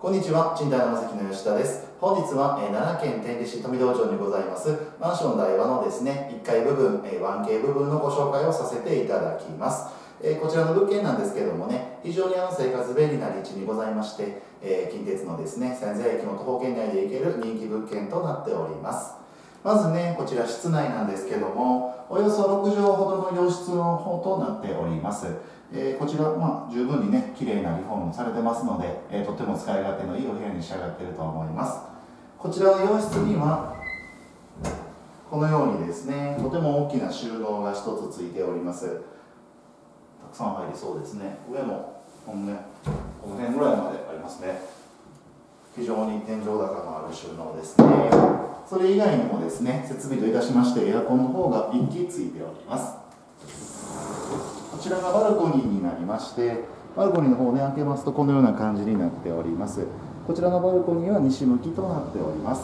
こんにちは、賃貸の関の吉田です。本日は奈良県天理市富道町にございますマンション大和のですね、1階部分、1K 部分のご紹介をさせていただきます。こちらの物件なんですけどもね、非常に生活便利な立地にございまして、近鉄のですね、千歳駅の徒歩圏内で行ける人気物件となっております。まずね、こちら室内なんですけども、およそ6畳ほどの洋室の方となっております。こちら、十分にね、綺麗なリフォームされてますので、とても使い勝手のいいお部屋に仕上がっていると思います。こちらの洋室には、このようにですね、とても大きな収納が一つついております。たくさん入りそうですね。上も、この辺ぐらいまでありますね。非常に天井高のある収納ですね。それ以外にもですね、設備といたしまして、エアコンの方が1基ついております。こちらがバルコニーになりまして、バルコニーの方をね、開けますとこのような感じになっております。こちらのバルコニーは西向きとなっております。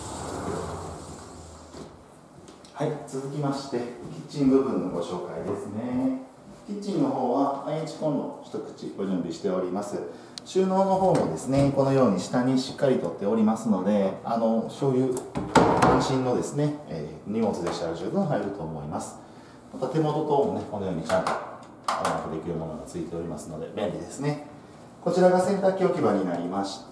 はい、続きましてキッチン部分のご紹介ですね。キッチンの方は IH コンロ一口ご準備しております。収納の方もですね、このように下にしっかりとっておりますので、そういう安心のですね、荷物でしたら十分入ると思います。また手元等もね、このようにちゃんとできるものがついておりますので便利ですね。こちらが洗濯機置き場になりまして、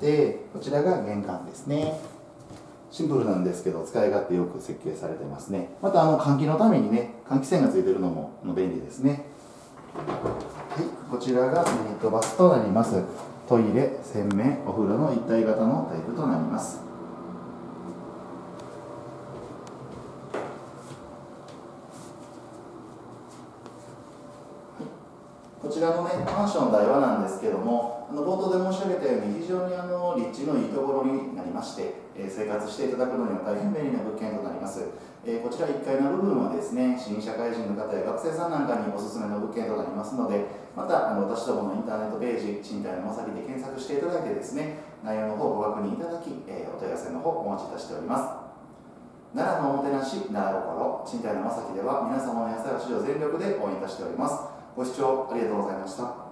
こちらが玄関ですね。シンプルなんですけど使い勝手よく設計されてますね。また換気のためにね、換気扇がついているのも便利ですね。はい、こちらがユニットバスとなります。トイレ、洗面、お風呂の一体型のタイプとなります。こちらのね、マンション大和なんですけども、冒頭で申し上げたように非常に立地のいいところになりまして、生活していただくのには大変便利な物件となります。こちら1階の部分はですね、新社会人の方や学生さんなんかにおすすめの物件となりますので、また私どものインターネットページ、賃貸のまさきで検索していただいてですね、内容の方ご確認いただき、お問い合わせの方お待ちいたしております。奈良のおもてなし、奈良心、賃貸のまさきでは皆様の安い足を全力で応援いたしております。ご視聴ありがとうございました。